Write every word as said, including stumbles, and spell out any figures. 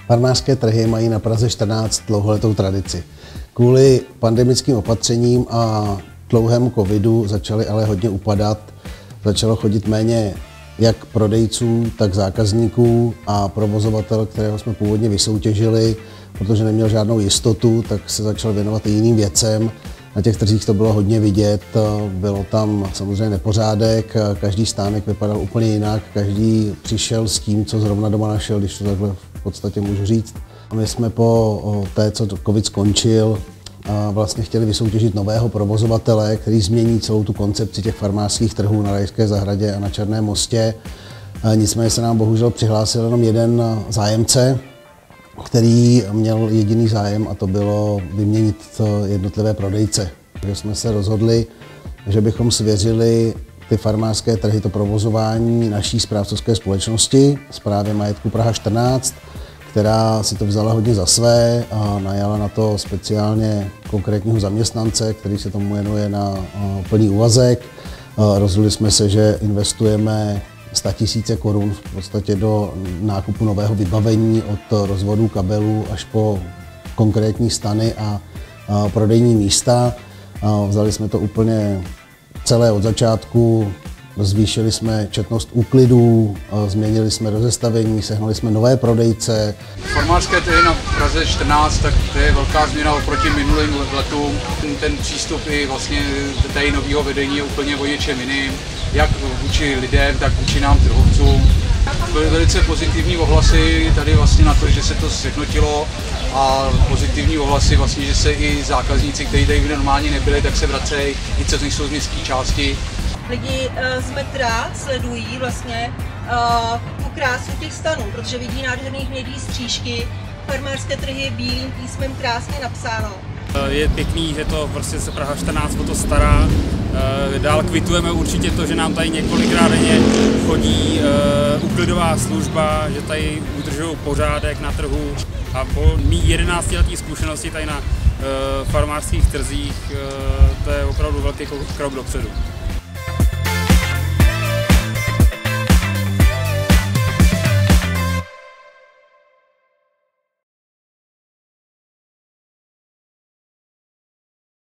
Farmářské trhy mají na Praze čtrnáct dlouholetou tradici. Kvůli pandemickým opatřením a dlouhému covidu začaly ale hodně upadat. Začalo chodit méně jak prodejců, tak zákazníků a provozovatel, kterého jsme původně vysoutěžili, protože neměl žádnou jistotu, tak se začal věnovat i jiným věcem. Na těch trzích to bylo hodně vidět, bylo tam samozřejmě nepořádek, každý stánek vypadal úplně jinak, každý přišel s tím, co zrovna doma našel, když to takhle v podstatě můžu říct. A my jsme po té, co covid skončil, vlastně chtěli vysoutěžit nového provozovatele, který změní celou tu koncepci těch farmářských trhů na Rajské zahradě a na Černém mostě. Nicméně se nám bohužel přihlásil jenom jeden zájemce, který měl jediný zájem, a to bylo vyměnit jednotlivé prodejce. Takže jsme se rozhodli, že bychom svěřili ty farmářské trhy, to provozování naší správcovské společnosti, Správě majetku Praha čtrnáct, která si to vzala hodně za své a najala na to speciálně konkrétního zaměstnance, který se tomu jmenuje na plný úvazek. Rozhodli jsme se, že investujeme statisíce korun v podstatě do nákupu nového vybavení, od rozvodů kabelů až po konkrétní stany a prodejní místa. Vzali jsme to úplně celé od začátku, zvýšili jsme četnost úklidů, změnili jsme rozestavení, sehnali jsme nové prodejce. Farmářské trhy na Praze čtrnáct, tak to je velká změna oproti minulým letům. Ten přístup i vlastně tady nového vedení je úplně o něčem jiným, jak vůči lidem, tak vůči nám trhovcům. Byly velice pozitivní ohlasy tady vlastně na to, že se to sjednotilo, a pozitivní ohlasy vlastně, že se i zákazníci, kteří tady normálně nebyli, tak se vracejí, i co nejsou z městské části. Lidi z metra sledují vlastně uh, tu krásu těch stanů, protože vidí nádherný hnědý střížky, farmářské trhy bílým písmem krásně napsáno. Je pěkný, že to prostě se Praha čtrnáct o to stará. Dál kvitujeme určitě to, že nám tady několikrát denně chodí úklidová služba, že tady udržují pořádek na trhu, a po mý jedenáctileté zkušenosti tady na farmářských trzích to je opravdu velký krok dopředu.